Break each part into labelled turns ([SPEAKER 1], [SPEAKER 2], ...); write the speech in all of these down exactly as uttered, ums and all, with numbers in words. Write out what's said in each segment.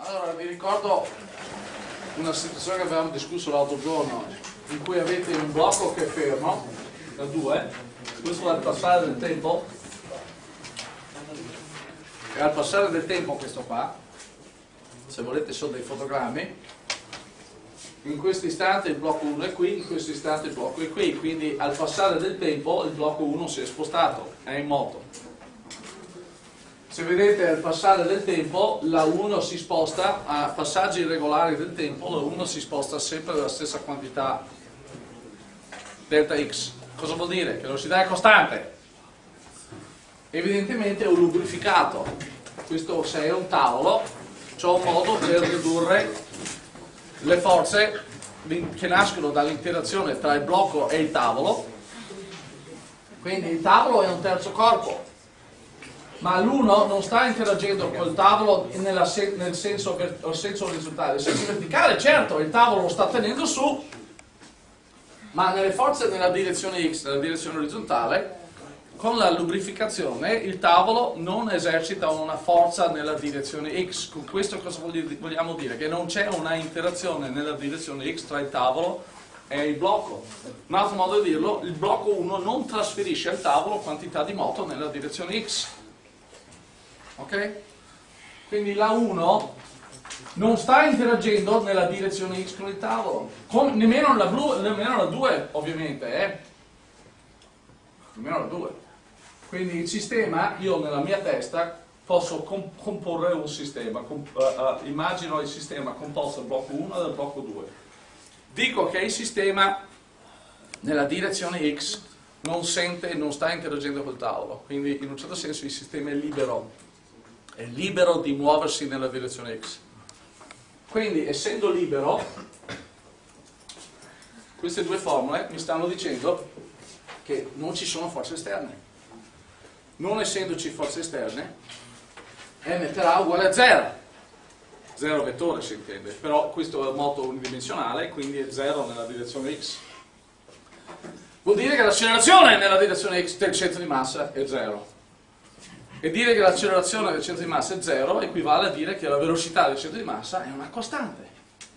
[SPEAKER 1] Allora, vi ricordo una situazione che avevamo discusso l'altro giorno, in cui avete un blocco che è fermo, da due, questo al passare del tempo, e al passare del tempo questo qua, se volete sono dei fotogrammi, in questo istante il blocco uno è qui, in questo istante il blocco è qui, quindi al passare del tempo il blocco uno si è spostato, è in moto. Se vedete al passare del tempo la uno si sposta, a passaggi irregolari del tempo, la uno si sposta sempre della stessa quantità delta x. Cosa vuol dire? Che la velocità è costante. Evidentemente è un lubrificato. Questo, se è un tavolo, c'è un modo per ridurre le forze che nascono dall'interazione tra il blocco e il tavolo. Quindi il tavolo è un terzo corpo, ma l'uno non sta interagendo col tavolo nella se nel senso, nel senso orizzontale. Nel senso verticale, certo, il tavolo lo sta tenendo su, ma nelle forze nella direzione x, nella direzione orizzontale, con la lubrificazione il tavolo non esercita una forza nella direzione x. Con questo cosa vogliamo dire? Che non c'è una interazione nella direzione x tra il tavolo e il blocco. Un altro modo di dirlo, il blocco uno non trasferisce al tavolo quantità di moto nella direzione x. Ok? Quindi la uno non sta interagendo nella direzione x con il tavolo, con, nemmeno la blu, nemmeno la due ovviamente, eh? Nemmeno la due. Quindi il sistema, io nella mia testa posso comp comporre un sistema, comp uh, uh, immagino il sistema composto dal blocco uno e dal blocco due. Dico che il sistema nella direzione x non sente, non sta interagendo col tavolo, quindi in un certo senso il sistema è libero. È libero di muoversi nella direzione x. Quindi, essendo libero, queste due formule mi stanno dicendo che non ci sono forze esterne. Non essendoci forze esterne, m per a uguale a zero. Zero vettore si intende, però questo è un moto unidimensionale, quindi è zero nella direzione x. Vuol dire che l'accelerazione nella direzione x del centro di massa è zero. E dire che l'accelerazione del centro di massa è zero equivale a dire che la velocità del centro di massa è una costante.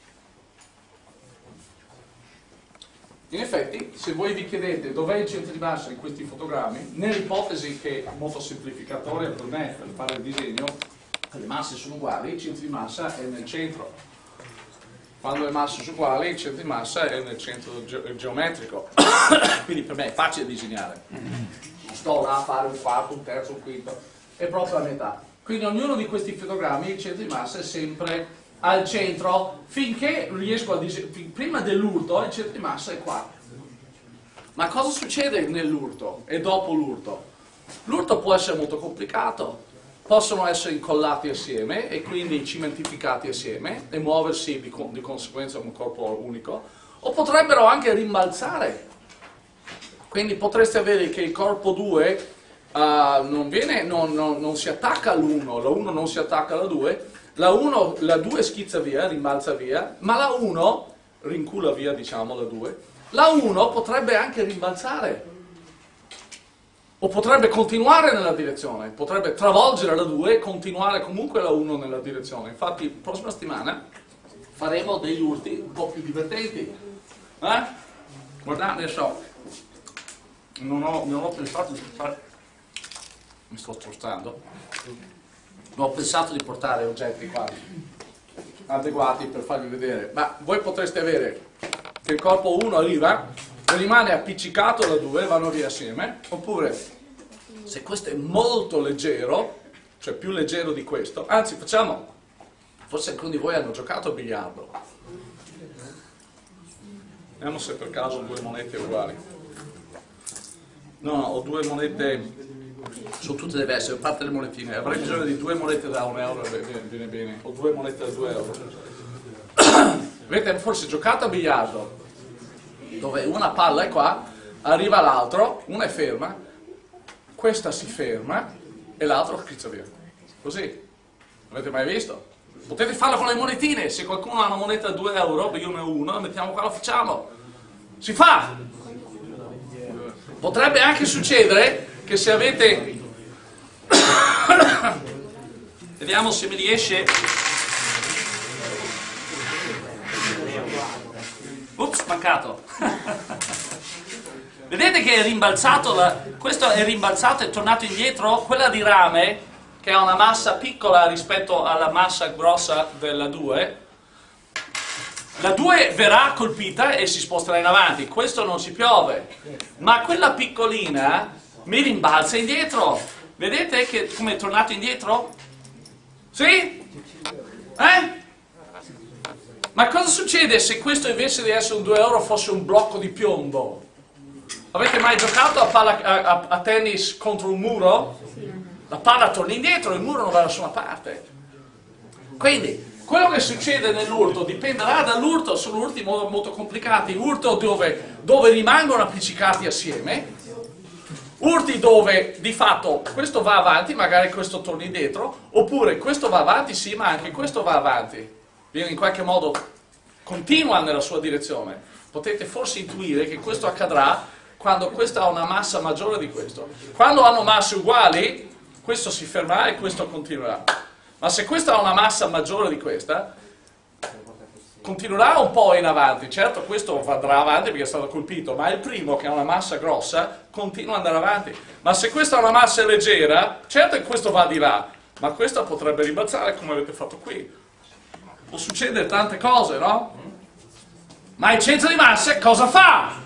[SPEAKER 1] In effetti, se voi vi chiedete dov'è il centro di massa in questi fotogrammi, nell'ipotesi che è molto semplificatoria per me per fare il disegno, le masse sono uguali, il centro di massa è nel centro. Quando le masse sono uguali, il centro di massa è nel centro ge geometrico. Quindi per me è facile disegnare. Sto là a fare un quarto, un terzo, un quinto, è proprio la metà. Quindi ognuno di questi fotogrammi il centro di massa è sempre al centro, finché riesco a disegnare, prima dell'urto il centro di massa è qua. Ma cosa succede nell'urto e dopo l'urto? L'urto può essere molto complicato, possono essere incollati assieme e quindi cementificati assieme e muoversi di, di conseguenza come un corpo unico, o potrebbero anche rimbalzare. Quindi potreste avere che il corpo due uh, non, viene, non, non, non si attacca all'uno, la uno non si attacca alla due, la, uno, la due schizza via, rimbalza via, ma la uno rincula via, diciamo, la due, la uno potrebbe anche rimbalzare, o potrebbe continuare nella direzione, potrebbe travolgere la due e continuare comunque la uno nella direzione. Infatti, la prossima settimana faremo degli urti un po' più divertenti. Eh? Guardate, so. Non ho, non ho pensato di portare, mi sto spostando, non ho pensato di portare oggetti qua adeguati per farvi vedere, ma voi potreste avere che il corpo uno arriva e rimane appiccicato alla due, vanno via assieme, oppure se questo è molto leggero, cioè più leggero di questo, anzi facciamo, forse alcuni di voi hanno giocato a biliardo, vediamo se per caso due monete uguali. No, no, ho due monete, sono tutte diverse, a parte le monetine, avrei bisogno di due monete da un euro, viene, viene bene, o due monete da due euro. Avete forse giocato a biliardo, dove una palla è qua, arriva l'altro, una è ferma, questa si ferma e l'altro schizza via. Così, avete mai visto? Potete farlo con le monetine, se qualcuno ha una moneta da due euro, io ne ho una, la mettiamo qua, la facciamo. Si fa! Potrebbe anche succedere che se avete Vediamo se mi riesce
[SPEAKER 2] Ups, mancato. Vedete che è rimbalzato, la, questo è rimbalzato, è tornato indietro, quella di rame, che ha una massa piccola rispetto alla massa grossa della due, la due verrà colpita e si sposterà in avanti, questo non ci piove, ma quella piccolina mi rimbalza indietro, vedete che come è tornato indietro? Sì? Eh? Ma cosa succede se questo invece di essere un due euro fosse un blocco di piombo? Avete mai giocato a, palla, a, a, a tennis contro un muro? La palla torna indietro, il muro non va da nessuna parte. Quindi, quello che succede nell'urto dipenderà dall'urto, sono urti molto, molto complicati, urto dove, dove rimangono appiccicati assieme, urti dove di fatto questo va avanti, magari questo torna indietro, oppure questo va avanti, sì, ma anche questo va avanti. Viene in qualche modo, continua nella sua direzione. Potete forse intuire che questo accadrà quando questo ha una massa maggiore di questo. Quando hanno masse uguali, questo si fermerà e questo continuerà. Ma se questo ha una massa maggiore di questa, continuerà un po' in avanti. Certo, questo andrà avanti perché è stato colpito, ma il primo, che ha una massa grossa, continua ad andare avanti. Ma se questo ha una massa leggera, certo che questo va di là, ma questo potrebbe rimbalzare come avete fatto qui. Può succedere tante cose, no? Ma il centro di massa cosa fa?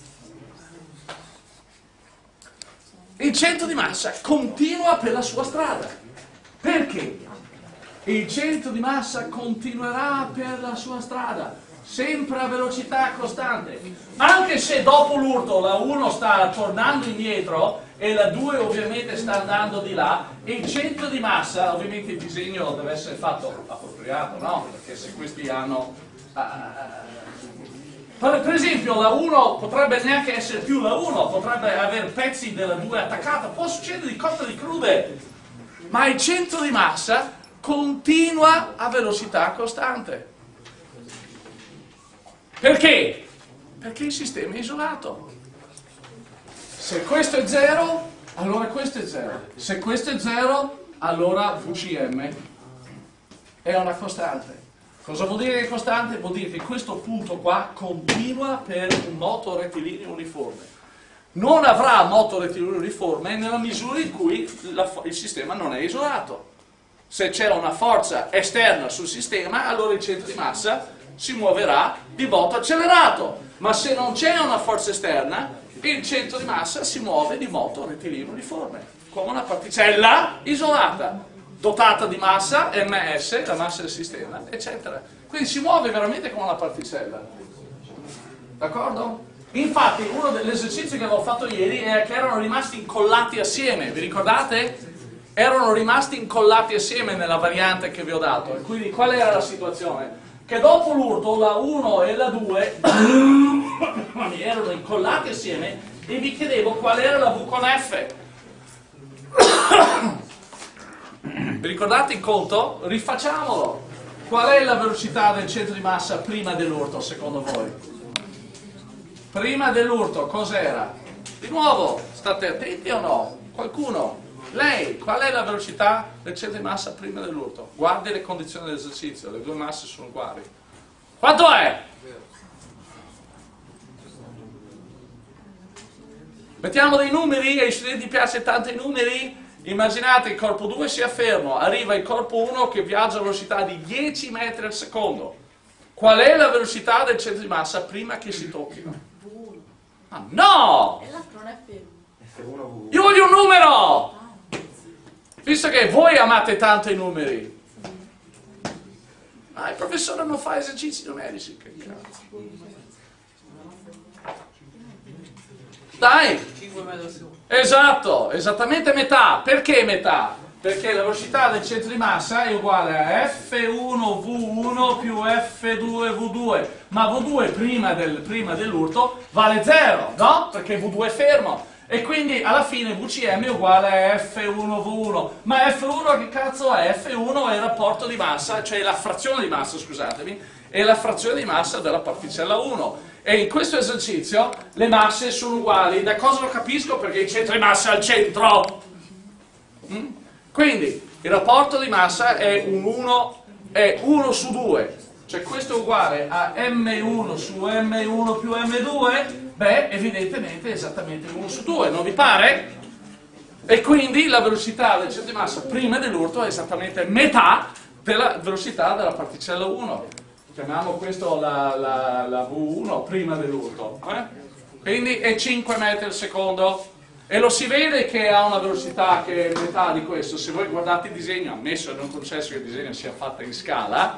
[SPEAKER 2] Il centro di massa continua per la sua strada. Perché? Il centro di massa continuerà per la sua strada, sempre a velocità costante. Anche se dopo l'urto la uno sta tornando indietro e la due ovviamente sta andando di là, il centro di massa, ovviamente il disegno deve essere fatto appropriato, no? Perché se questi hanno... Uh, Per, per esempio la uno potrebbe neanche essere più la uno, potrebbe avere pezzi della due attaccata, può succedere di cotte di crude, ma il centro di massa continua a velocità costante. Perché? Perché il sistema è isolato. Se questo è zero, allora questo è zero. Se questo è zero, allora V C M è una costante. Cosa vuol dire che è costante? Vuol dire che questo punto qua continua per un moto rettilineo uniforme. Non avrà moto rettilineo uniforme nella misura in cui la, il sistema non è isolato. Se c'è una forza esterna sul sistema, allora il centro di massa si muoverà di moto accelerato. Ma se non c'è una forza esterna, il centro di massa si muove di moto rettilineo uniforme, come una particella isolata, dotata di massa, ms, la massa del sistema, eccetera. Quindi si muove veramente come una particella. D'accordo? Infatti, uno degli esercizi che avevo fatto ieri è che erano rimasti incollati assieme, vi ricordate? Erano rimasti incollati assieme nella variante che vi ho dato. E quindi qual era la situazione? Che dopo l'urto la uno e la due erano incollati assieme e vi chiedevo qual era la V con F. Vi ricordate il conto? Rifacciamolo. Qual è la velocità del centro di massa prima dell'urto, secondo voi? Prima dell'urto, cos'era? Di nuovo, state attenti o no? Qualcuno? Lei, qual è la velocità del centro di massa prima dell'urto? Guardi le condizioni dell'esercizio, le due masse sono uguali. Quanto è? Mettiamo dei numeri, ai studenti piace tanto i numeri? Immaginate il corpo due sia fermo, arriva il corpo uno che viaggia a velocità di dieci metri al secondo. Qual è la velocità del centro di massa prima che si tocchino? Ah, no!
[SPEAKER 3] E l'altro non è fermo.
[SPEAKER 1] Io voglio un numero! Visto che voi amate tanto i numeri. Ah, il professore non fa esercizi numerici, che cazzo. Dai! Esatto, esattamente metà. Perché metà? Perché la velocità del centro di massa è uguale a F uno V uno più F due V due, ma V due prima, del, prima dell'urto vale zero, no? Perché V due è fermo. E quindi alla fine V C M è uguale a F uno V uno. Ma F uno che cazzo è? F uno è il rapporto di massa, cioè la frazione di massa, scusatemi, è la frazione di massa della particella uno. E in questo esercizio le masse sono uguali. Da cosa lo capisco? Perché il centro di massa è al centro. Mm? Quindi il rapporto di massa è un uno, è uno su due. Cioè questo è uguale a M uno su M uno più M due? Beh, evidentemente è esattamente uno su due, non vi pare? E quindi la velocità del centro di massa prima dell'urto è esattamente metà della velocità della particella uno. Chiamiamo questo la, la, la V uno prima dell'urto. Eh? Quindi è cinque metri al secondo. E lo si vede che ha una velocità che è metà di questo. Se voi guardate il disegno, ammesso e non concesso che il disegno sia fatto in scala,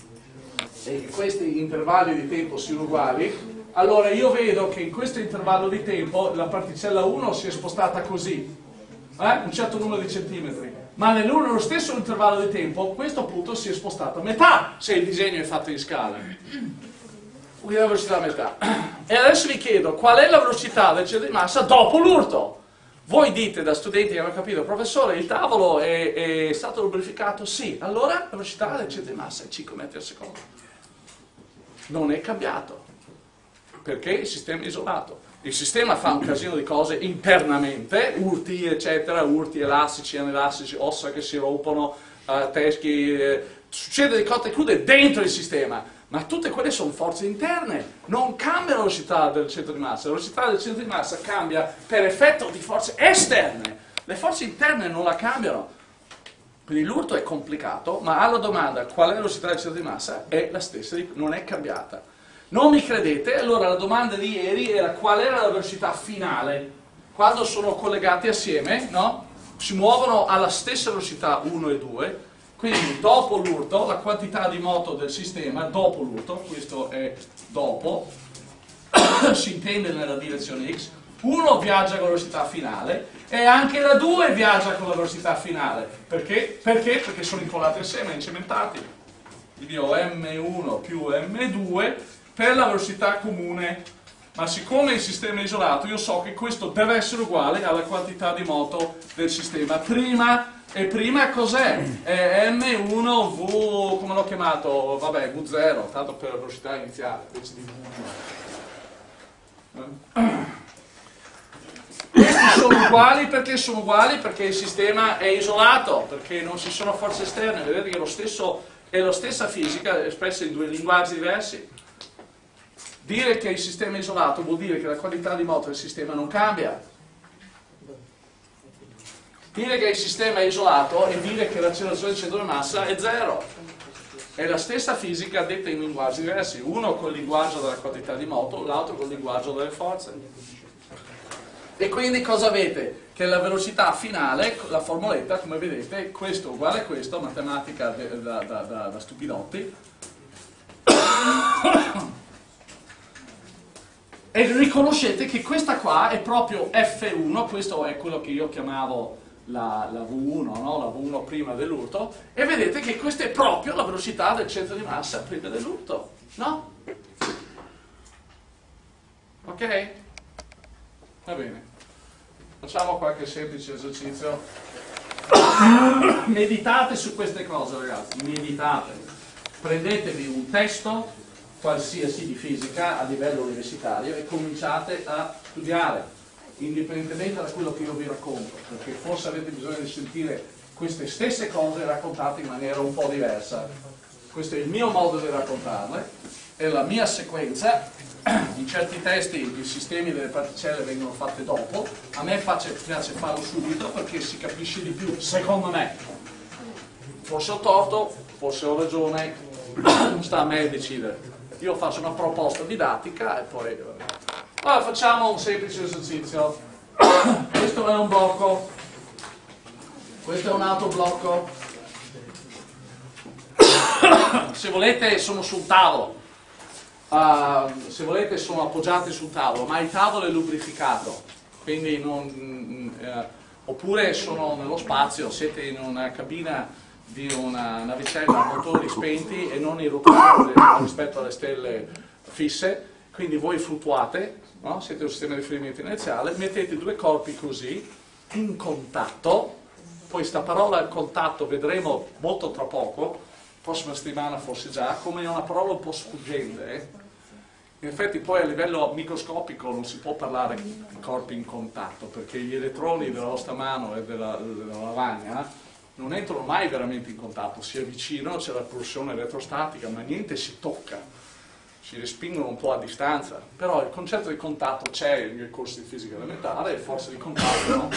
[SPEAKER 1] e che questi intervalli di tempo siano uguali, allora io vedo che in questo intervallo di tempo la particella uno si è spostata così. Eh? Un certo numero di centimetri, ma nello stesso intervallo di tempo questo punto si è spostato a metà se il disegno è fatto in scala, quindi la velocità a metà. E adesso vi chiedo qual è la velocità del centro di massa dopo l'urto. Voi dite, da studenti che hanno capito, professore, il tavolo è, è stato lubrificato? Sì. Allora la velocità del centro di massa è cinque metri al secondo, non è cambiato perché il sistema è isolato. Il sistema fa un casino di cose internamente, urti eccetera, urti elastici, anelastici, ossa che si rompono, uh, teschi, eh, succede di cotte crude dentro il sistema, ma tutte quelle sono forze interne, non cambia la velocità del centro di massa, la velocità del centro di massa cambia per effetto di forze esterne, le forze interne non la cambiano. Quindi l'urto è complicato, ma alla domanda qual è la velocità del centro di massa è la stessa, non è cambiata. Non mi credete? Allora la domanda di ieri era qual era la velocità finale. Quando sono collegati assieme, no? Si muovono alla stessa velocità uno e due, quindi dopo l'urto, la quantità di moto del sistema, dopo l'urto, questo è dopo, si intende nella direzione x, uno viaggia con la velocità finale e anche la due viaggia con la velocità finale. Perché? Perché? Perché sono incollati assieme, incementati. Quindi ho M uno più M due per la velocità comune, ma siccome il sistema è isolato io so che questo deve essere uguale alla quantità di moto del sistema prima, e prima cos'è? È M uno V, come l'ho chiamato? Vabbè, V zero, tanto per la velocità iniziale, invece di V uno. Questi sono uguali perché sono uguali perché il sistema è isolato, perché non ci sono forze esterne, vedete che è, lo stesso, è la stessa fisica espressa in due linguaggi diversi. Dire che il sistema è isolato vuol dire che la qualità di moto del sistema non cambia. Dire che il sistema è isolato è dire che l'accelerazione del centro di massa è zero. È la stessa fisica detta in linguaggi diversi, uno col linguaggio della quantità di moto, l'altro col linguaggio delle forze. E quindi cosa avete? Che la velocità finale, la formuletta, come vedete, questo uguale a questo, matematica da, da, da, da stupidotti. E riconoscete che questa qua è proprio F uno, questo è quello che io chiamavo la, la V uno, no? La V uno prima dell'urto, e vedete che questa è proprio la velocità del centro di massa prima dell'urto, no? Ok? Va bene. Facciamo qualche semplice esercizio. Meditate su queste cose, ragazzi, meditate. Prendetevi un testo qualsiasi di fisica a livello universitario e cominciate a studiare, indipendentemente da quello che io vi racconto, perché forse avete bisogno di sentire queste stesse cose raccontate in maniera un po' diversa. Questo è il mio modo di raccontarle, è la mia sequenza. In certi testi i sistemi delle particelle vengono fatti dopo, a me piace, piace farlo subito perché si capisce di più, secondo me. Forse ho torto, forse ho ragione, non sta a me decidere. Io faccio una proposta didattica e poi... Allora facciamo un semplice esercizio. Questo è un blocco, questo è un altro blocco. Se volete sono sul tavolo, uh, se volete sono appoggiati sul tavolo, ma il tavolo è lubrificato, quindi non... Uh, oppure sono nello spazio, siete in una cabina di una navicella a motori spenti e non in rotazione rispetto alle stelle fisse, quindi voi fluttuate, no? Siete un sistema di riferimento inerziale, mettete due corpi così, in contatto, poi sta parola contatto vedremo molto tra poco, prossima settimana forse già, come una parola un po' sfuggente. Eh? In effetti poi a livello microscopico non si può parlare di corpi in contatto, perché gli elettroni della vostra mano e della, della lavagna non entrano mai veramente in contatto, si avvicinano, c'è la propulsione elettrostatica, ma niente si tocca, si respingono un po' a distanza, però il concetto di contatto c'è nel corso di fisica elementare, e forza di contatto, no?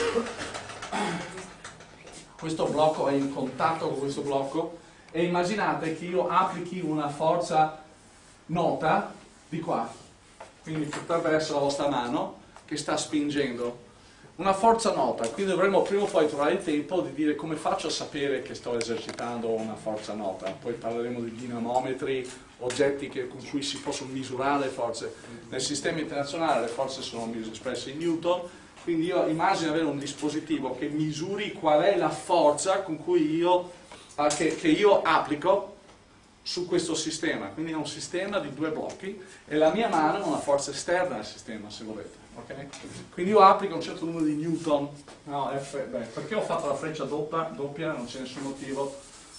[SPEAKER 1] Questo blocco è in contatto con questo blocco, e immaginate che io applichi una forza nota di qua, quindi potrebbe essere la vostra mano che sta spingendo una forza nota, quindi dovremmo prima o poi trovare il tempo di dire come faccio a sapere che sto esercitando una forza nota. Poi parleremo di dinamometri, oggetti che, con cui si possono misurare le forze. Nel sistema internazionale le forze sono espresse in Newton, quindi io immagino avere un dispositivo che misuri qual è la forza con cui io, eh, che, che io applico su questo sistema. Quindi è un sistema di due blocchi e la mia mano è una forza esterna al sistema, se volete. Okay? Quindi io applico un certo numero di Newton. No, F, beh, perché ho fatto la freccia doppia? doppia non c'è nessun motivo.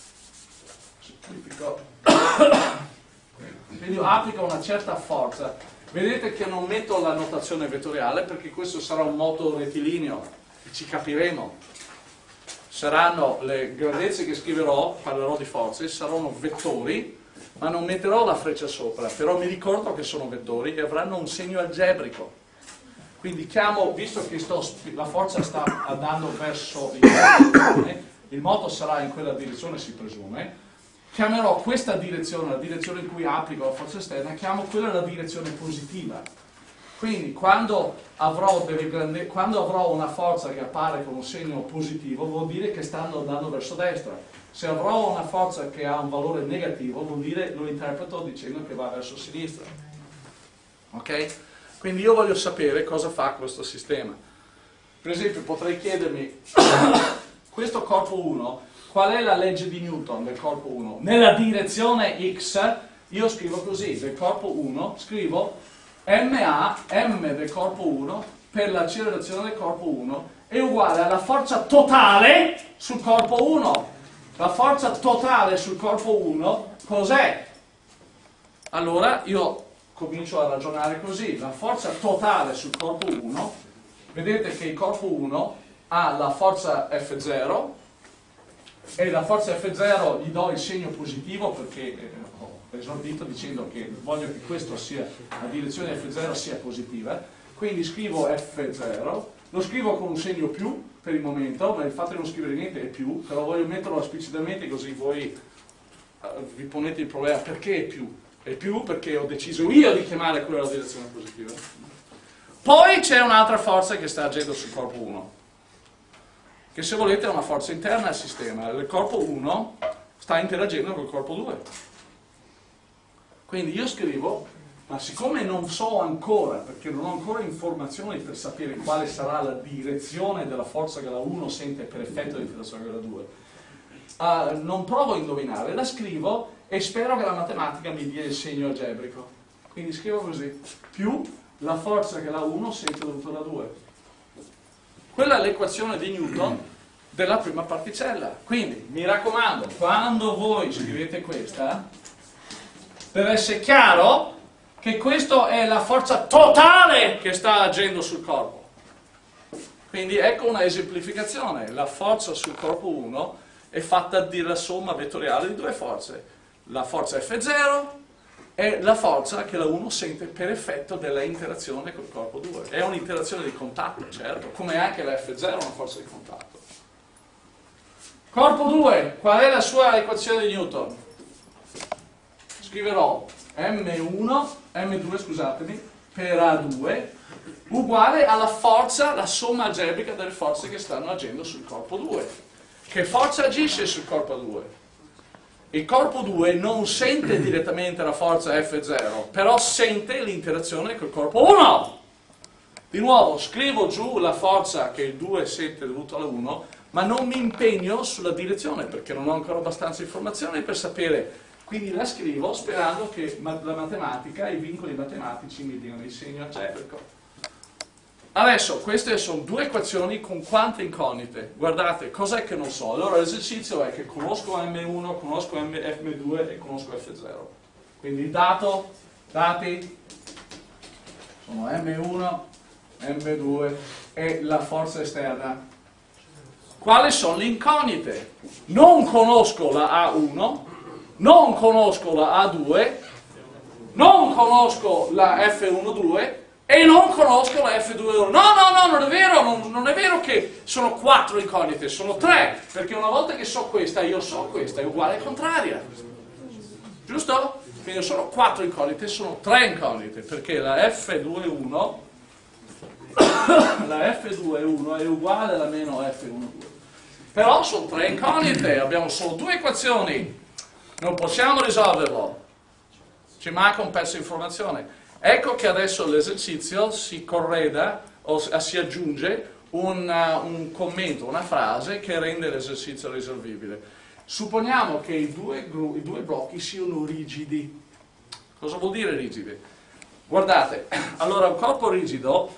[SPEAKER 1] Semplifico. Quindi io applico una certa forza. Vedete che non metto la notazione vettoriale perché questo sarà un moto rettilineo e ci capiremo. Saranno le grandezze che scriverò, parlerò di forze, saranno vettori, ma non metterò la freccia sopra, però mi ricordo che sono vettori e avranno un segno algebrico. Quindi chiamo, visto che sto, la forza sta andando verso il moto, il moto sarà in quella direzione, si presume, chiamerò questa direzione, la direzione in cui applico la forza esterna, chiamo quella la direzione positiva. Quindi quando avrò, delle grande, quando avrò una forza che appare con un segno positivo, vuol dire che stanno andando verso destra. Se avrò una forza che ha un valore negativo, vuol dire, lo interpreto dicendo che va verso sinistra. Ok? Quindi io voglio sapere cosa fa questo sistema. Per esempio potrei chiedermi, questo corpo uno, qual è la legge di Newton del corpo uno? Nella direzione X, io scrivo così, del corpo uno, scrivo ma, m del corpo uno, per l'accelerazione del corpo uno, è uguale alla forza totale sul corpo uno. La forza totale sul corpo uno, cos'è? Allora io comincio a ragionare così, la forza totale sul corpo uno, vedete che il corpo uno ha la forza F zero, e la forza F zero gli do il segno positivo perché eh, ho esordito dicendo che voglio che questo sia, la direzione F zero sia positiva, quindi scrivo F zero, lo scrivo con un segno più per il momento, ma il fatto di non scrivere niente è più, però voglio metterlo esplicitamente così voi eh, vi ponete il problema perché è più. È più perché ho deciso io di chiamare quella la direzione positiva. Poi c'è un'altra forza che sta agendo sul corpo uno, che se volete è una forza interna al sistema. Il corpo uno sta interagendo col corpo due. Quindi io scrivo, ma siccome non so ancora, perché non ho ancora informazioni per sapere quale sarà la direzione della forza che la uno sente per effetto dell'interazione con la due, uh, non provo a indovinare, la scrivo e spero che la matematica mi dia il segno algebrico. Quindi scrivo così, più la forza che la uno sente dovuta alla due. Quella è l'equazione di Newton della prima particella. Quindi, mi raccomando, quando voi scrivete questa, deve essere chiaro che questa è la forza totale che sta agendo sul corpo. Quindi ecco una esemplificazione. La forza sul corpo uno è fatta della somma vettoriale di due forze. La forza F zero è la forza che la uno sente per effetto della interazione col corpo due. È un'interazione di contatto, certo, come anche la F zero è una forza di contatto. Corpo due, qual è la sua equazione di Newton? Scriverò M uno, M due, scusatemi, per A due uguale alla forza, la somma algebrica delle forze che stanno agendo sul corpo due. Che forza agisce sul corpo due? Il corpo due non sente direttamente la forza F zero, però sente l'interazione col corpo uno. Di nuovo, scrivo giù la forza che il due sente dovuta alla uno, ma non mi impegno sulla direzione, perché non ho ancora abbastanza informazioni per sapere. Quindi la scrivo sperando che la matematica, i vincoli matematici mi diano il segno algebrico. Adesso, queste sono due equazioni con quante incognite. Guardate, cos'è che non so? Allora l'esercizio è che conosco M uno, conosco M due e conosco F zero. Quindi il dato, dati, sono M uno, M due e la forza esterna. quali sono le incognite. Non conosco la A uno, non conosco la A due, non conosco la F uno due e non conosco la F due uno. No, no, no, non è vero, non, non è vero che sono quattro incognite, sono tre, perché una volta che so questa, io so questa, è uguale e contraria. Giusto? Quindi sono quattro incognite, sono tre incognite, perché la F due uno la F due uno è uguale alla meno F uno due. Però sono tre incognite, abbiamo solo due equazioni, non possiamo risolverlo, ci manca un pezzo di informazione. Ecco che adesso l'esercizio si correda o si aggiunge un, uh, un commento, una frase che rende l'esercizio risolvibile. Supponiamo che i due, i due blocchi siano rigidi. Cosa vuol dire rigidi? Guardate, allora un corpo rigido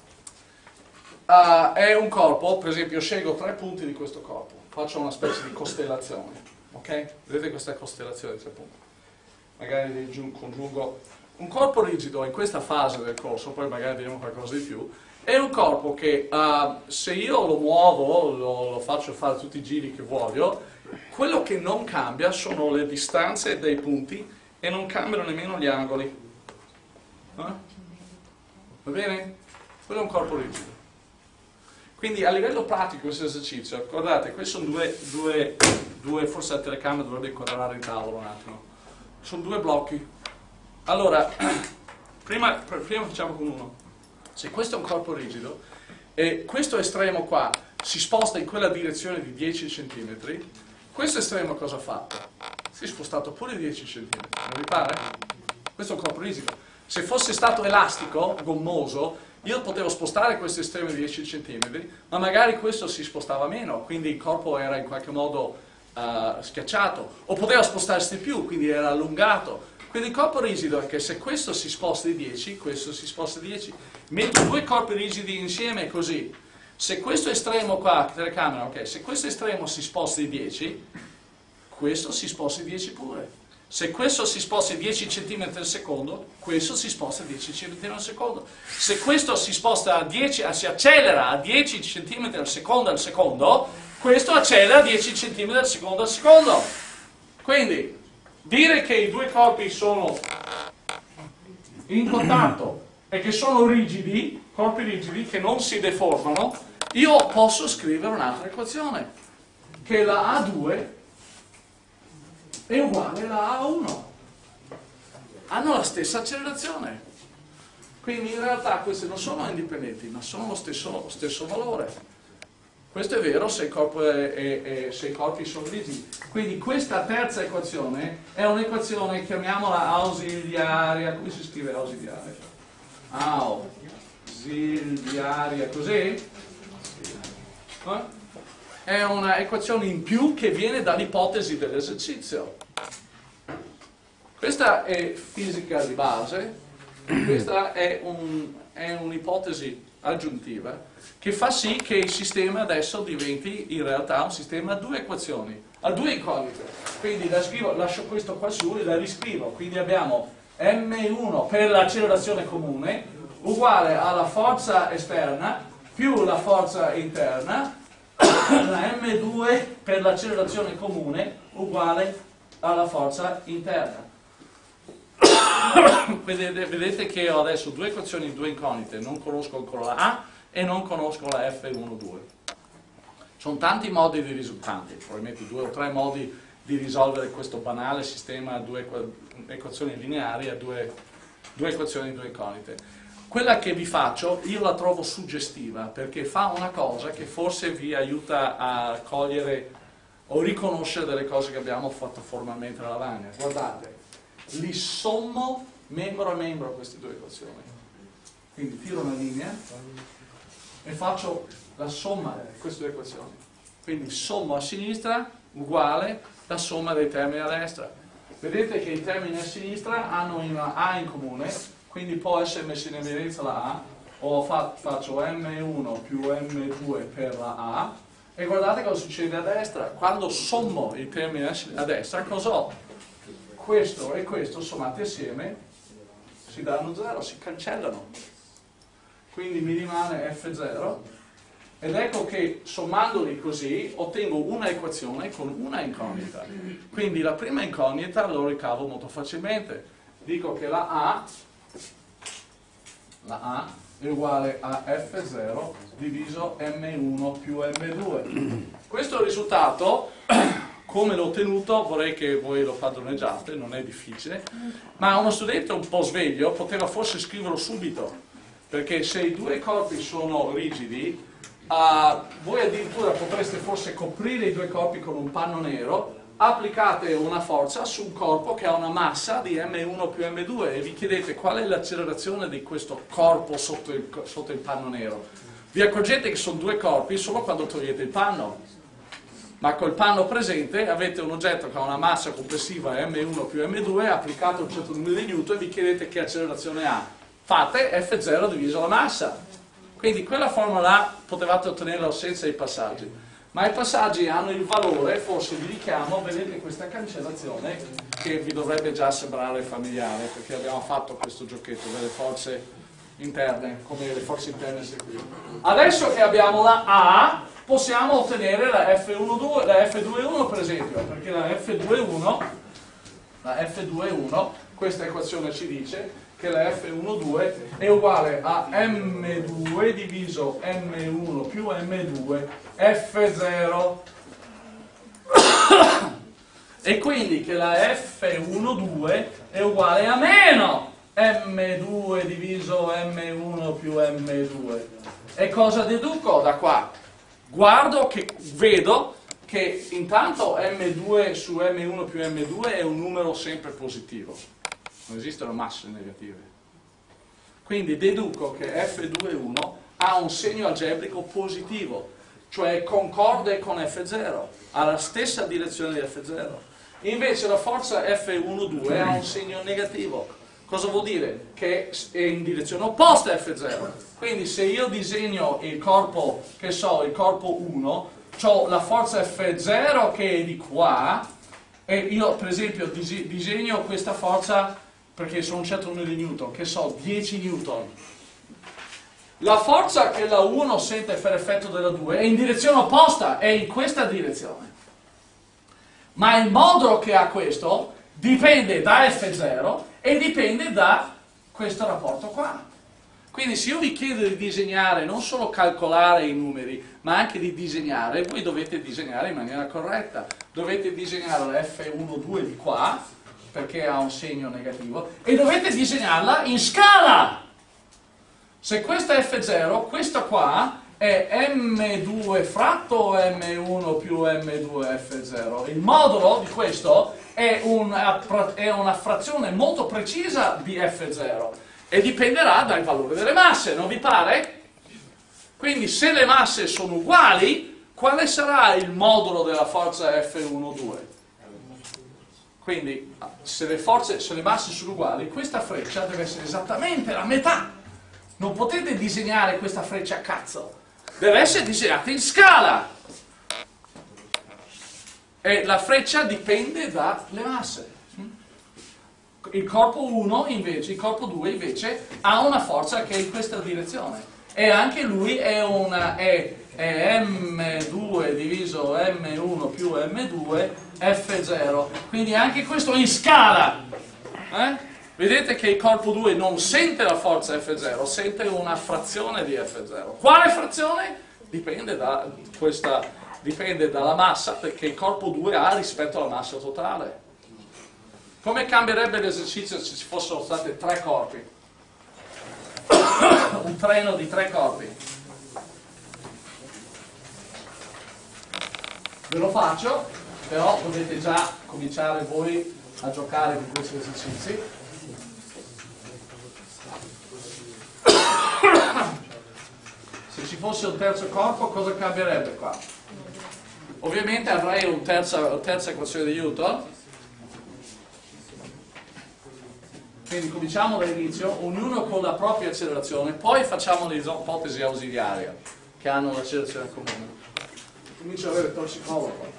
[SPEAKER 1] uh, è un corpo, per esempio scelgo tre punti di questo corpo, faccio una specie di costellazione, ok? Vedete questa costellazione di tre punti? Magari li congiungo. Un corpo rigido in questa fase del corso, poi magari vediamo qualcosa di più, è un corpo che uh, se io lo muovo, lo, lo faccio fare tutti i giri che voglio, quello che non cambia sono le distanze dei punti e non cambiano nemmeno gli angoli. Eh? Va bene? Quello è un corpo rigido. Quindi a livello pratico questo esercizio, guardate, questi sono due, due, due forse la telecamera dovrebbe inquadrare il tavolo un attimo, sono due blocchi. Allora, prima, prima facciamo con uno. Se questo è un corpo rigido e questo estremo qua si sposta in quella direzione di dieci centimetri, questo estremo cosa ha fatto? Si è spostato pure di dieci centimetri, non vi pare? Questo è un corpo rigido. Se fosse stato elastico, gommoso, io potevo spostare questo estremo di dieci centimetri, ma magari questo si spostava meno, quindi il corpo era in qualche modo uh, schiacciato, o poteva spostarsi di più, quindi era allungato. Quindi il corpo rigido è che se questo si sposta di dieci, questo si sposta di dieci. Metto due corpi rigidi insieme così. Se questo estremo qua, telecamera, ok, se questo estremo si sposta di dieci, questo si sposta di dieci pure. Se questo si sposta di dieci centimetri al secondo, questo si sposta di dieci centimetri al secondo. Se questo si sposta a dieci, si accelera a dieci centimetri al secondo al secondo, questo accelera a dieci centimetri al secondo al secondo. Quindi dire che i due corpi sono in contatto e che sono rigidi, corpi rigidi, che non si deformano, io posso scrivere un'altra equazione, che la A due è uguale alla A uno. Hanno la stessa accelerazione. Quindi in realtà queste non sono indipendenti, ma sono lo stesso, lo stesso valore. Questo è vero se, il corpo è, è, è, se i corpi sono rigidi. Quindi questa terza equazione è un'equazione, chiamiamola ausiliaria. Come si scrive ausiliaria? Ausiliaria, così? Eh? È un'equazione in più che viene dall'ipotesi dell'esercizio. Questa è fisica di base, questa è, un, è un'ipotesi aggiuntiva che fa sì che il sistema adesso diventi in realtà un sistema a due equazioni, a due incognite. Quindi la scrivo, lascio questo qua su e la riscrivo. Quindi abbiamo M uno per l'accelerazione comune uguale alla forza esterna più la forza interna, la M due per l'accelerazione comune uguale alla forza interna. Vedete, vedete che ho adesso due equazioni, due incognite, non conosco ancora la A e non conosco la F uno due. Sono tanti modi di risultanti, probabilmente due o tre modi di risolvere questo banale sistema a due equazioni lineari, a due, due equazioni, due incognite. Quella che vi faccio, io la trovo suggestiva, perché fa una cosa che forse vi aiuta a cogliere o riconoscere delle cose che abbiamo fatto formalmente nella lavagna. Guardate, li sommo membro a membro queste due equazioni. Quindi tiro una linea e faccio la somma di queste due equazioni. Quindi sommo a sinistra uguale la somma dei termini a destra. Vedete che i termini a sinistra hanno una A in comune, quindi può essere messa in evidenza la A, o fa, faccio M uno più M due per la A, e guardate cosa succede a destra. Quando sommo i termini a destra, cosa ho? Questo e questo sommati assieme si danno zero, si cancellano. Quindi mi rimane F zero ed ecco che sommandoli così ottengo una equazione con una incognita. Quindi la prima incognita lo ricavo molto facilmente. Dico che la A, la A è uguale a F zero diviso M uno più M due. Questo risultato, come l'ho ottenuto, vorrei che voi lo padroneggiate, non è difficile, ma uno studente un po' sveglio poteva forse scriverlo subito, perché se i due corpi sono rigidi, uh, voi addirittura potreste forse coprire i due corpi con un panno nero, applicate una forza su un corpo che ha una massa di M uno più M due e vi chiedete qual è l'accelerazione di questo corpo sotto il, sotto il panno nero. Vi accorgete che sono due corpi solo quando togliete il panno, ma col panno presente avete un oggetto che ha una massa complessiva M uno più M due, applicate un certo numero di newton e vi chiedete che accelerazione ha. Fate F zero diviso la massa. Quindi quella formula potevate ottenerla senza i passaggi. Ma i passaggi hanno il valore, forse vi richiamo, vedete questa cancellazione che vi dovrebbe già sembrare familiare, perché abbiamo fatto questo giochetto delle forze interne, come le forze interne qui. Adesso che abbiamo la A, possiamo ottenere la F uno due, la F due uno per esempio, perché la F due uno, la F due uno, questa equazione ci dice che la F uno due è uguale a M due diviso M uno più M due F zero e quindi che la F uno due è uguale a meno M due diviso M uno più M due. E cosa deduco da qua? Guardo che vedo che intanto M due su M uno più M due è un numero sempre positivo. Non esistono masse negative. Quindi deduco che F due uno ha un segno algebrico positivo, cioè concorde con F zero, ha la stessa direzione di F zero. Invece la forza F uno due ha un segno negativo. Cosa vuol dire? Che è in direzione opposta a F zero. Quindi se io disegno il corpo, che so, il corpo uno, ho la forza F zero che è di qua, e io per esempio disegno questa forza perché sono un certo numero di newton, che so, dieci newton. La forza che la uno sente per effetto della due è in direzione opposta, è in questa direzione. Ma il modulo che ha questo dipende da F zero e dipende da questo rapporto qua. Quindi se io vi chiedo di disegnare, non solo calcolare i numeri, ma anche di disegnare, voi dovete disegnare in maniera corretta. Dovete disegnare la F uno due di qua, perché ha un segno negativo, e dovete disegnarla in scala. Se questa è F zero, questa qua è M due fratto M uno più M due F zero. Il modulo di questo è una, è una frazione molto precisa di F zero e dipenderà dal valore delle masse, non vi pare? Quindi se le masse sono uguali, quale sarà il modulo della forza F uno due? Quindi se le, forze, se le masse sono uguali, questa freccia deve essere esattamente la metà. Non potete disegnare questa freccia a cazzo. Deve essere disegnata in scala. E la freccia dipende dalle masse. Il corpo uno invece, il corpo due invece ha una forza che è in questa direzione. E anche lui è, una, è, è M due diviso M uno più M due F zero. Quindi anche questo in scala. Eh? Vedete che il corpo due non sente la forza F zero, sente una frazione di F zero. Quale frazione? Dipende, da questa, dipende dalla massa, perché il corpo due ha rispetto alla massa totale. Come cambierebbe l'esercizio se ci fossero stati tre corpi? Un treno di tre corpi. Ve lo faccio, però dovete già cominciare voi a giocare con questi esercizi. Se ci fosse un terzo corpo, cosa cambierebbe qua? Ovviamente avrei un terza, una terza equazione di Newton. Quindi cominciamo dall'inizio, ognuno con la propria accelerazione, poi facciamo le ipotesi ausiliarie che hanno l'accelerazione comune. Comincio ad avere tossicologo.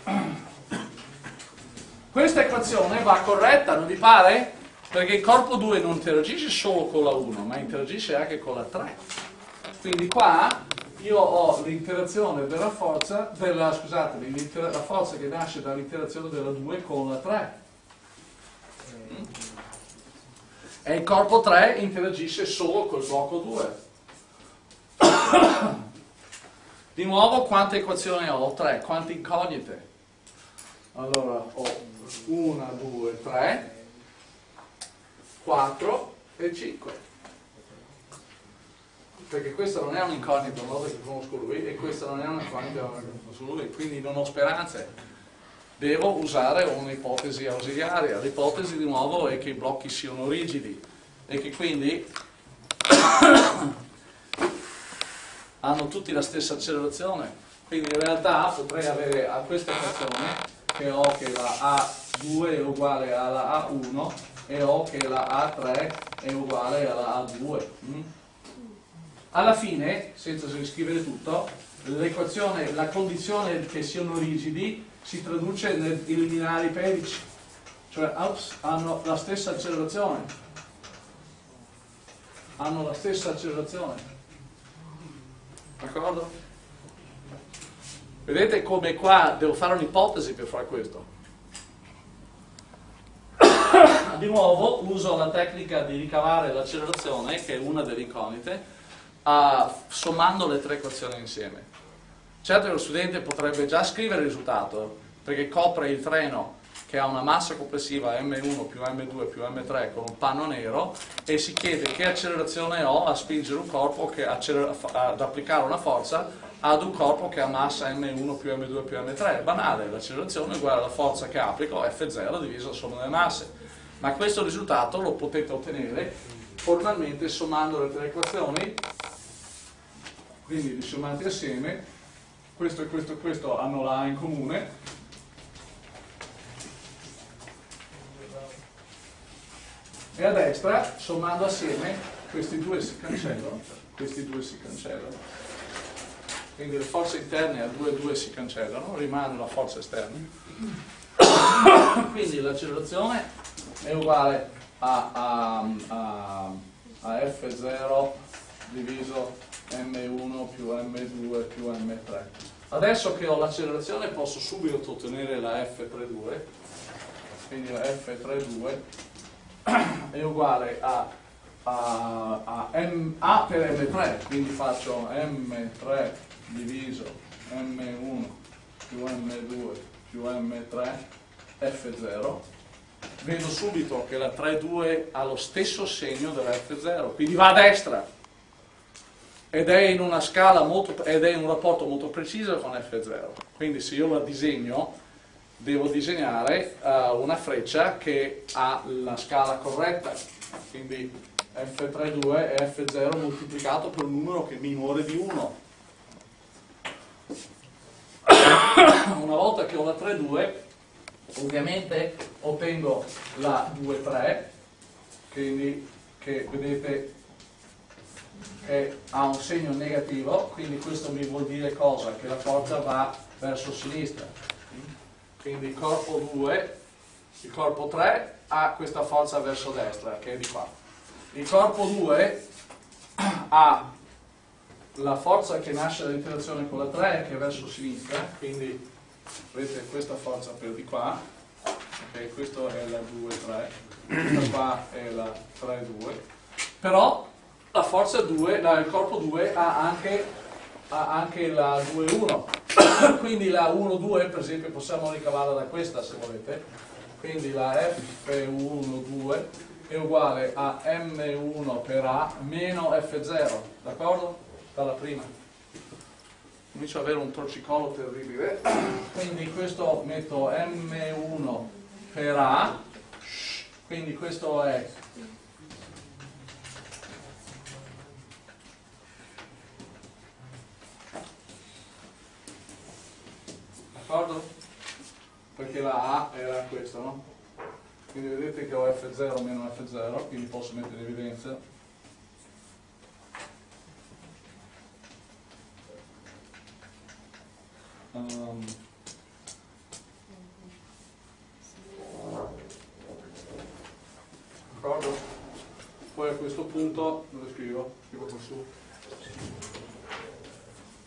[SPEAKER 1] Questa equazione va corretta, non vi pare? Perché il corpo due non interagisce solo con la uno, ma interagisce anche con la tre. Quindi qua io ho l'interazione della forza, della, scusate, la forza che nasce dall'interazione della due con la tre. E il corpo tre interagisce solo col blocco due. Di nuovo, quante equazioni ho? tre. Quante incognite? Allora, ho uno, due, tre, quattro e cinque. Perché questa non è un'incognita, una volta che conosco lui, e questa non è un'incognita, una volta che conosco lui, quindi non ho speranze. Devo usare un'ipotesi ausiliaria. L'ipotesi di nuovo è che i blocchi siano rigidi e che quindi hanno tutti la stessa accelerazione. Quindi in realtà potrei avere a questa equazione che ho che la A due è uguale alla A uno e ho che la A tre è uguale alla A due. Mm? Alla fine, senza riscrivere tutto, l'equazione, la condizione che siano rigidi si traduce nell'eliminare i pedici, cioè ups, hanno la stessa accelerazione, hanno la stessa accelerazione, d'accordo? Vedete come qua devo fare un'ipotesi per fare questo. Di nuovo uso la tecnica di ricavare l'accelerazione, che è una delle incognite, Uh, sommando le tre equazioni insieme. Certo che lo studente potrebbe già scrivere il risultato, perché copre il treno che ha una massa complessiva M uno più M due più M tre con un panno nero e si chiede che accelerazione ho a spingere un corpo che accelera, ad applicare una forza ad un corpo che ha massa M uno più M due più M tre. È banale, l'accelerazione è uguale alla forza che applico, F zero diviso la somma delle masse. Ma questo risultato lo potete ottenere formalmente sommando le tre equazioni. Quindi li sommati assieme, questo e questo e questo hanno la A in comune, e a destra, sommando assieme, questi due si cancellano, questi due si cancellano, quindi le forze interne a due e due si cancellano, rimane la forza esterna, quindi l'accelerazione è uguale a, a, a, a F zero diviso M uno più M due più M tre. Adesso che ho l'accelerazione posso subito ottenere la F trentadue, quindi la F trentadue è uguale a, a, a, M, a per M tre, quindi faccio M tre diviso M uno più M due più M tre F zero. Vedo subito che la trentadue ha lo stesso segno della F zero, quindi va a destra. Ed è in una scala molto, ed è in un rapporto molto preciso con F zero. Quindi se io la disegno, devo disegnare uh, una freccia che ha la scala corretta. Quindi F trentadue è F zero moltiplicato per un numero che è minore di uno. Una volta che ho la trentadue, ovviamente ottengo la due tre, quindi che vedete che ha un segno negativo, quindi questo mi vuol dire cosa? Che la forza va verso sinistra. Quindi il corpo due, il corpo tre ha questa forza verso destra, che è di qua. Il corpo due ha la forza che nasce dall'interazione con la tre, che è verso sinistra, quindi vedete questa forza per di qua, ok, questo è la due tre, questa qua è la tre due, però la forza due, la, il corpo due ha anche, ha anche la due uno, quindi la uno due per esempio possiamo ricavarla da questa se volete, quindi la F uno due è uguale a M uno per A meno F zero, d'accordo? Dalla prima. Comincio ad avere un torcicollo terribile, quindi questo metto M uno per A, quindi questo è d'accordo? Perché la A era questa, no? Quindi vedete che ho F zero meno F zero, quindi posso mettere in evidenza. Um, d'accordo? Poi a questo punto, dove scrivo? Scrivo qua su.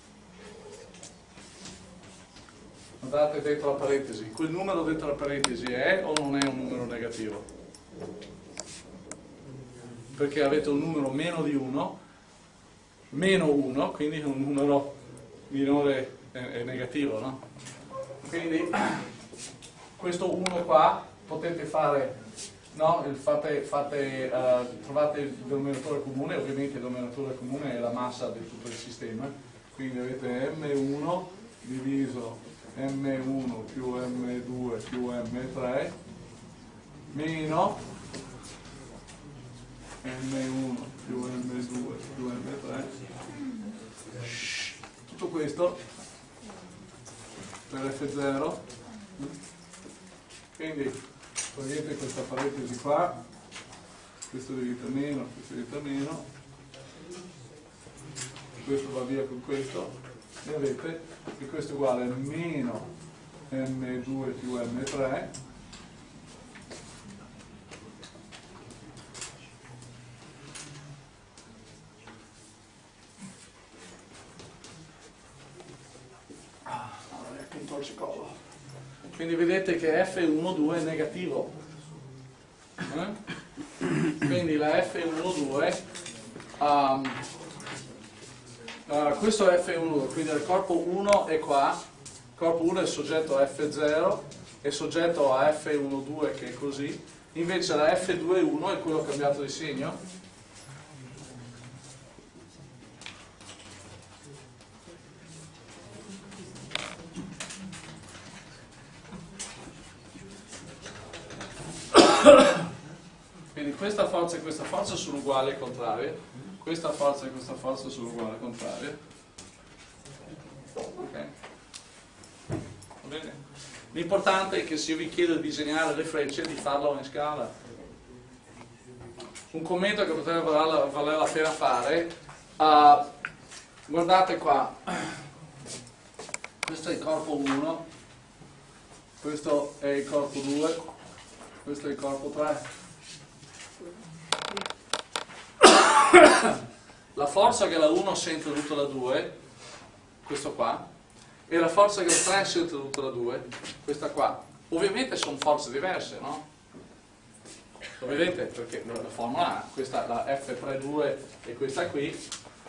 [SPEAKER 1] guardate dentro la parentesi, quel numero dentro la parentesi è o non è un numero negativo? Perché avete un numero meno di uno, meno uno, quindi un numero minore è, è negativo, no? Quindi questo uno qua potete fare, no? Fate, fate, uh, trovate il denominatore comune, ovviamente il denominatore comune è la massa di tutto il sistema, quindi avete emme uno diviso emme uno più emme due più emme tre meno emme uno più emme due più emme tre, tutto questo per effe zero, quindi togliete questa parentesi qua, questo diventa meno, questo diventa meno, questo va via con questo e avete che questo è uguale a meno emme due più emme tre quindi vedete che effe uno due è negativo, eh? Quindi la effe uno due um, uh, questo è effe uno due, quindi il corpo uno è qua, il corpo uno è soggetto a effe zero, è soggetto a effe uno due che è così, invece la effe due uno è quello cambiato di segno. Quindi questa forza e questa forza sono uguali e contrarie, questa forza e questa forza sono uguali e contrarie. Ok? Va bene? L'importante è che se io vi chiedo di disegnare le frecce, di farlo in scala. Un commento che potrebbe valere, valere la pena fare, uh, guardate qua, questo è il corpo uno, questo è il corpo due, questo è il corpo tre. La forza che la uno sente tutta la due, questo qua, e la forza che la tre sente tutta la due, questa qua. Ovviamente sono forze diverse, no? Lo vedete? Perché la formula A, questa la effe tre due e questa qui.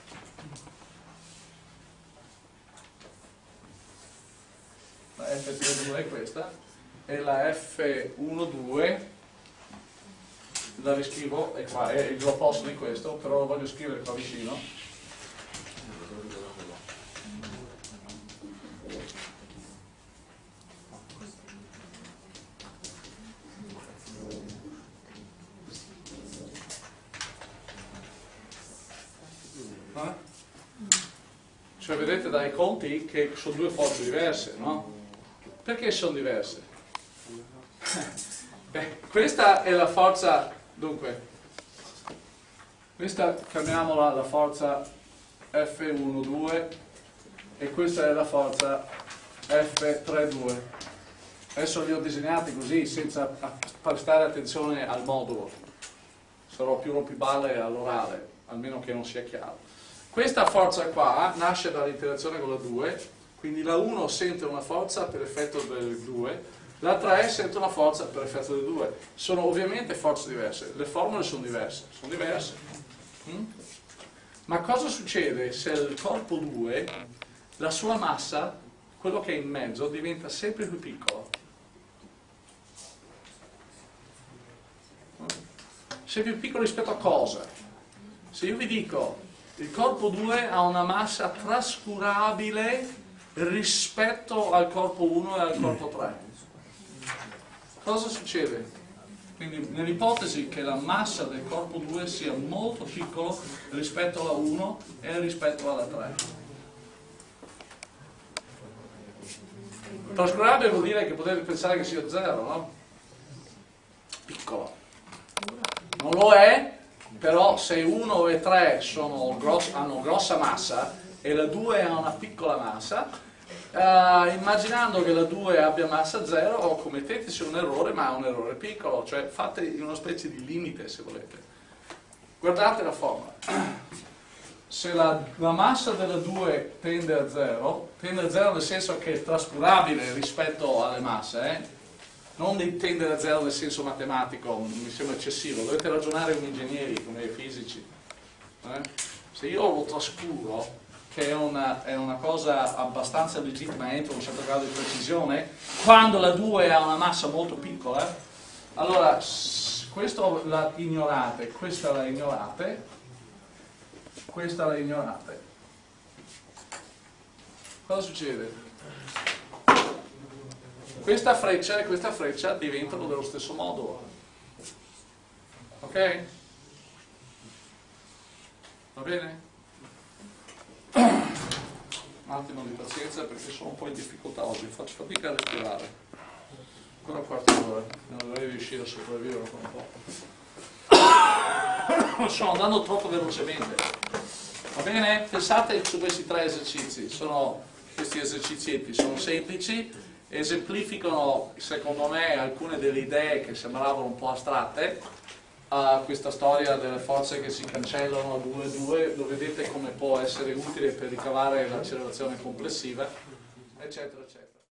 [SPEAKER 1] La effe tre due è questa, e la effe uno due la riscrivo, è qua, è l'opposto di questo, però lo voglio scrivere qua vicino. Eh? Cioè vedete dai conti che sono due forze diverse, no? Perché sono diverse? Beh, questa è la forza. Dunque, questa chiamiamola la forza effe uno due e questa è la forza effe tre due. Adesso li ho disegnati così senza prestare attenzione al modulo, sarò più rompiballe all'orale, almeno che non sia chiaro. Questa forza qua nasce dall'interazione con la due, quindi la uno sente una forza per effetto del due, la tre sente una forza per effetto del due. Sono ovviamente forze diverse, le formule sono diverse, sono diverse. Mm? Ma cosa succede se il corpo due, la sua massa, quello che è in mezzo, diventa sempre più piccolo? Sempre più piccolo rispetto a cosa? Se io vi dico il corpo due ha una massa trascurabile rispetto al corpo uno e al corpo tre. Cosa succede? Quindi nell'ipotesi che la massa del corpo due sia molto piccolo rispetto alla uno e rispetto alla tre. Trascurabile vuol dire che potete pensare che sia zero, no? Piccolo. Non lo è, però se uno e tre sono gross, hanno grossa massa e la due ha una piccola massa, Uh, immaginando che la due abbia massa zero, o commetteteci un errore, ma un errore piccolo, cioè fate una specie di limite se volete. Guardate la formula. Se la, la massa della due tende a zero, tendere a zero nel senso che è trascurabile rispetto alle masse, eh? Non di tendere a zero nel senso matematico, mi sembra eccessivo, dovete ragionare come ingegneri, come fisici. Eh? Se io lo trascuro, che è una, è una cosa abbastanza legittima entro un certo grado di precisione, quando la due ha una massa molto piccola, allora questo la ignorate, questa la ignorate, questa la ignorate. Cosa succede? Questa freccia e questa freccia diventano dello stesso modulo. Ok? Va bene? Un attimo di pazienza perché sono un po' in difficoltà oggi, faccio fatica a respirare. Ancora un quarto d'ora, non dovrei riuscire a sopravvivere con un po'. Sto andando troppo velocemente. Va bene? Pensate su questi tre esercizi, sono, questi esercizietti sono semplici, esemplificano secondo me alcune delle idee che sembravano un po' astratte, uh, questa storia delle forze che si cancellano a due due, lo vedete come può essere utile per ricavare l'accelerazione complessiva, eccetera eccetera.